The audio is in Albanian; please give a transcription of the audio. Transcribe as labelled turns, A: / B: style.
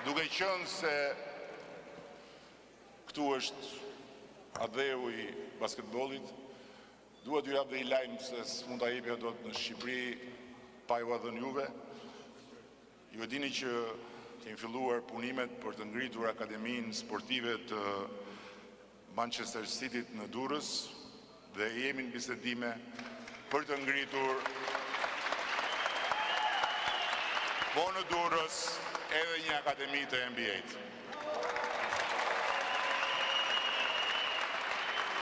A: Duke qenë se këtu është adheu i basketbollit, duhet ju jap dhe i lajmë se s'mund ta jepja dot në Shqipëri pa ju dhënë juve. Ju e dini që kemi filluar punimet për të ngritur akademinë sportive të Manchester Cityt në Durrës dhe jemi në bisedime për të ngritur po në Durrës edhe një akademi të NBA-t.